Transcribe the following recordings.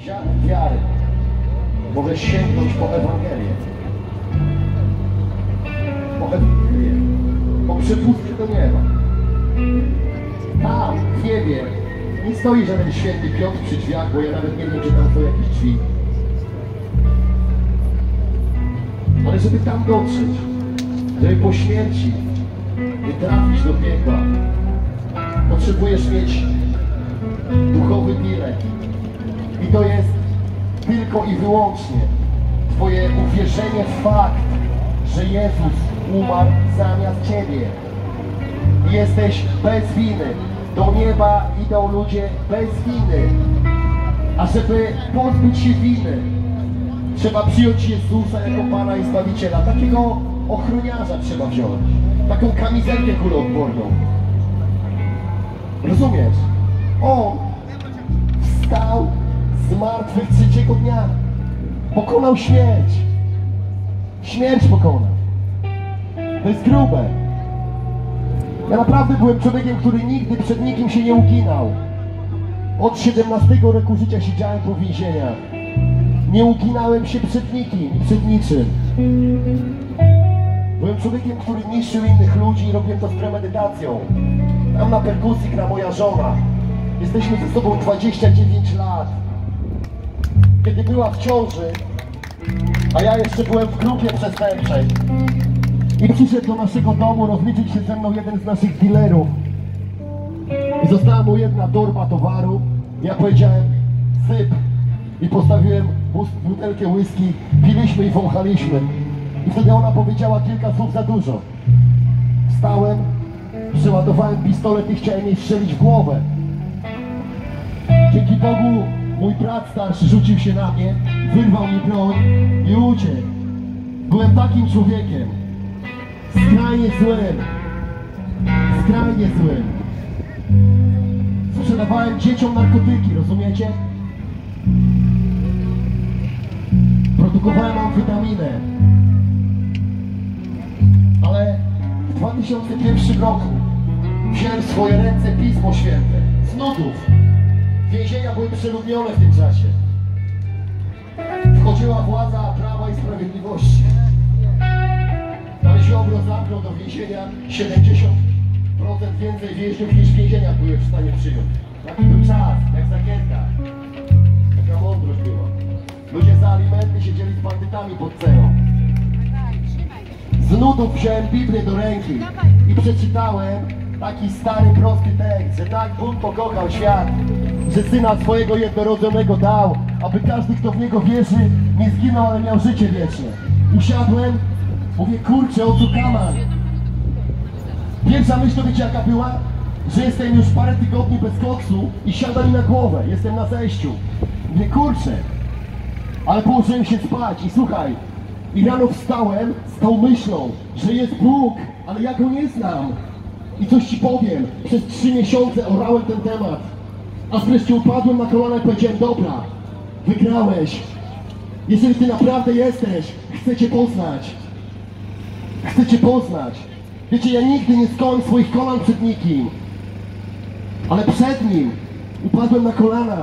ziarn wiary możesz sięgnąć po Ewangelię. Po Ewangelię. Po przepustkę do nieba. Tam, w niebie, nie stoi żaden święty Piotr przy drzwiach, bo ja nawet nie wiem, czy tam są jakieś drzwi. Ale żeby tam dotrzeć, żeby po śmierci nie trafić do piekła, potrzebujesz mieć duchowy bilet. I to jest tylko i wyłącznie twoje uwierzenie w fakt, że Jezus umarł zamiast ciebie. I jesteś bez winy. Do nieba idą ludzie bez winy. A żeby pozbyć się winy, trzeba przyjąć Jezusa jako Pana i Zbawiciela. Takiego ochroniarza trzeba wziąć. Taką kamizelkę kuloodporną. Rozumiesz? On wstał z martwych trzeciego dnia. Pokonał śmierć. Śmierć pokonał. To jest grube. Ja naprawdę byłem człowiekiem, który nigdy przed nikim się nie uginał. Od 17 roku życia siedziałem po więzieniach. Nie uginałem się przed nikim i przed niczym. Byłem człowiekiem, który niszczył innych ludzi i robiłem to z premedytacją. Tam na perkusji gra moja żona. Jesteśmy ze sobą 29 lat. Kiedy była w ciąży, a ja jeszcze byłem w grupie przestępczej, i przyszedł do naszego domu rozliczyć się ze mną jeden z naszych dealerów. I została mu jedna torba towaru. Ja powiedziałem syp. I postawiłem butelkę whisky, piliśmy i wąchaliśmy. I wtedy ona powiedziała kilka słów za dużo. Wstałem, przeładowałem pistolet i chciałem jej strzelić w głowę. Dzięki Bogu mój brat starszy rzucił się na mnie, wyrwał mi broń i uciekł. Byłem takim człowiekiem. Skrajnie złym. Skrajnie złym. Sprzedawałem dzieciom narkotyki, rozumiecie? Produkowałem amfetaminę. Ale w 2001 roku wziąłem w swoje ręce Pismo Święte. Z nudów. Więzienia były przeludnione w tym czasie. Wchodziła władza Prawa i Sprawiedliwości. Ale Ziobro zamknął do więzienia 70% więcej więźniów niż więzienia były w stanie przyjąć. Taki był czas, jak Zagierka. Taka mądrość była. Ludzie za alimenty siedzieli z bandytami pod ceną. Z nudów wziąłem Biblię do ręki i przeczytałem taki stary, prosty tekst, że tak Bóg pokochał świat, że Syna swojego jednorodzonego dał, aby każdy, kto w Niego wierzy, nie zginął, ale miał życie wieczne. Usiadłem, mówię, kurczę, o co kaman? Pierwsza myśl to wiecie jaka była? Że jestem już parę tygodni bez koksu i siada mi na głowę, jestem na zejściu. Mówię, kurczę, ale położyłem się spać i słuchaj, i rano wstałem z tą myślą, że jest Bóg, ale ja Go nie znam. I coś Ci powiem, przez 3 miesiące orałem ten temat, a wreszcie upadłem na kolana i powiedziałem, dobra, wygrałeś. Jeżeli Ty naprawdę jesteś, chcę Cię poznać. Chcę Cię poznać. Wiecie, ja nigdy nie skąłem swoich kolan przed nikim, ale przed Nim upadłem na kolana.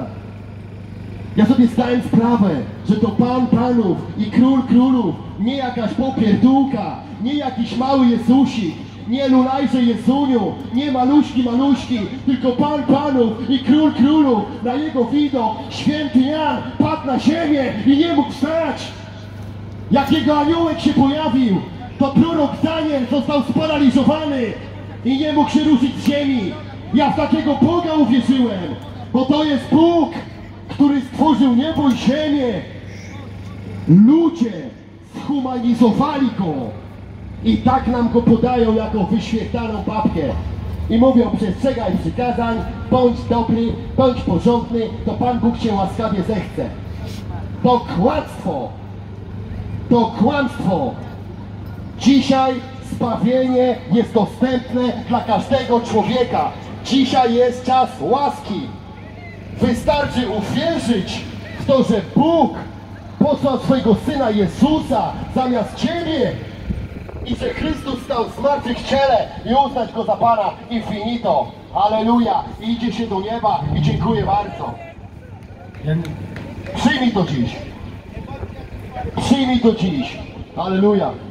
Ja sobie zdałem sprawę, że to Pan Panów i Król Królów, nie jakaś popierdółka, nie jakiś mały Jezusik, nie lulajże Jezuniu, nie maluśki, tylko Pan Panów i Król Królów. Na Jego widok święty Jan padł na ziemię i nie mógł wstać. Jak jego aniołek się pojawił, to prorok Daniel został sparaliżowany i nie mógł się ruszyć z ziemi. Ja w takiego Boga uwierzyłem, bo to jest Bóg, który stworzył niebo i ziemię. Ludzie zhumanizowali Go i tak nam Go podają jako wyświetlaną babkę. I mówią, przestrzegaj przykazań, bądź dobry, bądź porządny, to Pan Bóg Cię łaskawie zechce. To kłamstwo! To kłamstwo! Dzisiaj zbawienie jest dostępne dla każdego człowieka. Dzisiaj jest czas łaski. Wystarczy uwierzyć w to, że Bóg posłał swojego Syna Jezusa zamiast Ciebie i że Chrystus stał z martwych w ciele i uznać Go za Pana i finito. Halleluja! I idzie się do nieba i dziękuję bardzo. Przyjmij to dziś. Przyjmij to dziś. Halleluja.